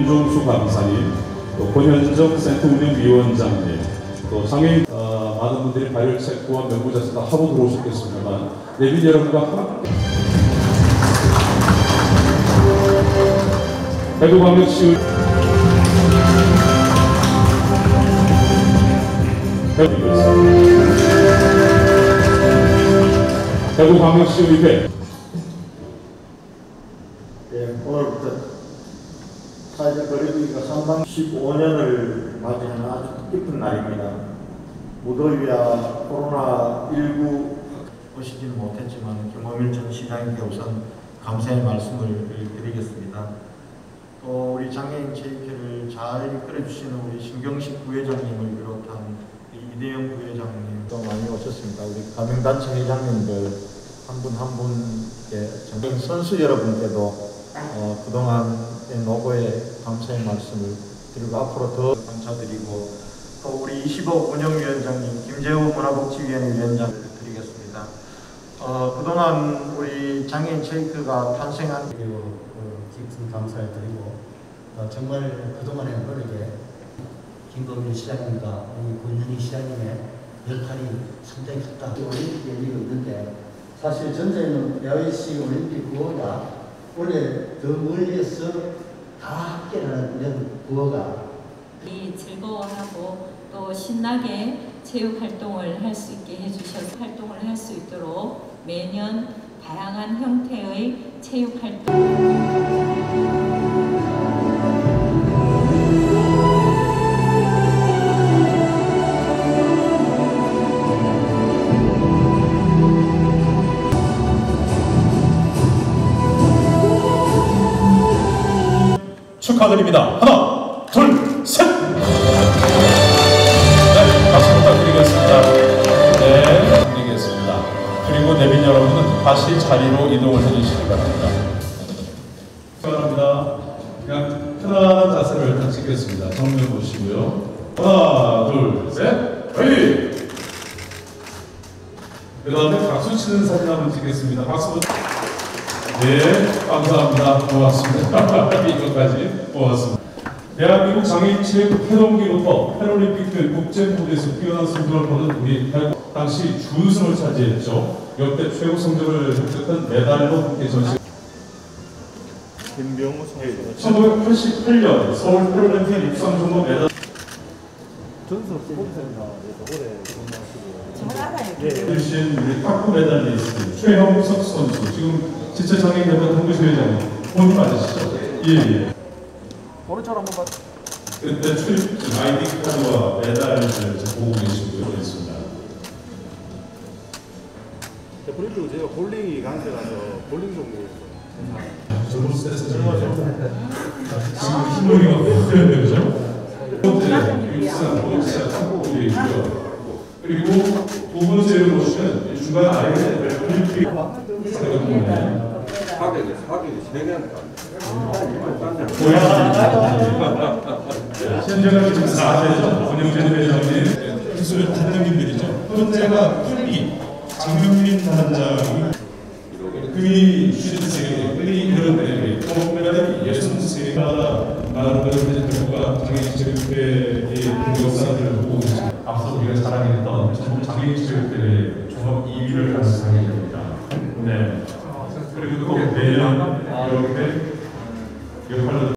윤종수 강사님, 또 권현정 센터 운영위원장님, 또 장애인 많은 분들이 발열 체크와 명부자세 다 하고 들어오셨겠습니다만 내빈 여러분과 함께 대구광역시 대구광역시의회 오늘부터 사회적 거리두기가 상당 15년을 맞이하는 아주 뜻깊은 날입니다. 무더위와 코로나19 오시지는 못했지만 김호민 전 시장님께 우선 감사의 말씀을 드리겠습니다. 또 우리 장애인 체육회를 잘 이끌어주시는 우리 신경식 부회장님을 비롯한 이대영 부회장님도 많이 오셨습니다. 우리 가맹단체 회장님들 한 분 한 분께 장애인 선수 여러분께도 그동안의 노고에 감사의 말씀을 드리고 앞으로 더 감사드리고 또 우리 25 운영위원장님 김재호 문화복지위원회 위원장을 드리겠습니다. 그동안 우리 장애인 체육회가 탄생한 깊은 감사를 드리고 정말 그동안의 노력에 김범일 시장님과 우리 권현희 시장님의 역할이 상당히 컸다. 올림픽 열리고 있는데 사실 전제는 야외시 올림픽 구호가 원래 더 멀리서 다 함께하는 이런 구호가 즐거워하고 또 신나게 체육 활동을 할 수 있게 해주셔서 활동을 할 수 있도록 매년 다양한 형태의 체육 활동 축하드립니다. 하나, 둘, 셋! 네, 박수 부탁드리겠습니다. 네, 드리겠습니다. 그리고 내빈 여러분은 다시 자리로 이동을 해주시기 바랍니다. 바랍니다. 그냥 편안한 자세를 딱 찍겠습니다. 정면 보시고요. 하나, 둘, 셋! 화이팅! 그 다음에 박수 치는 사진 한번 찍겠습니다. 박수. 네, 감사합니다. 고맙습니다. 이것까지 고맙습니다. 대한민국 장애인 체육 태동기부터 패럴림픽 등 국제 무대에서 뛰어난 성적을 거둔 우리 당시 준우승을 차지했죠. 역대 최고 성적을 획득한 메달로 함께 전시. 김병우 선수 1988년 서울 패럴림픽 입상 종목 메달. 전수 뽑으셨나? 출신 우리 탁구 메달리스트 최형석 선수 지금 지체 장애인 대표 통구시 회장님 본인 맞으시죠? 예. 오른쪽 한번 봐. 그때 출입 아이디 카드와 메달을 보고 계시고요. 있습니다. 그래도 제가 볼링이 강세라서 볼링 종목에서 저도 스트레스 지금 힘놀이가 없어요, 그죠? 번째 육상, 보엑스, 탁구 있고요. 그리고 두 번째로 보시면 중간 아래에 올림픽 현재가 지금 4대죠. 권영진 회장님, 기술 단장님들이죠. 현재가 풀기, 장명민 단장이 금이 53개, 은이 84개,銅メダル 63개마다 많은 분들과 장애인 체육회의 역사들을 보고 계십니다. 앞서 우리가 자랑했던 전국 장애인 체육회의 종합 2위를 달성하게 됩니다. 네. 그리고 또 매년 이렇게 역할을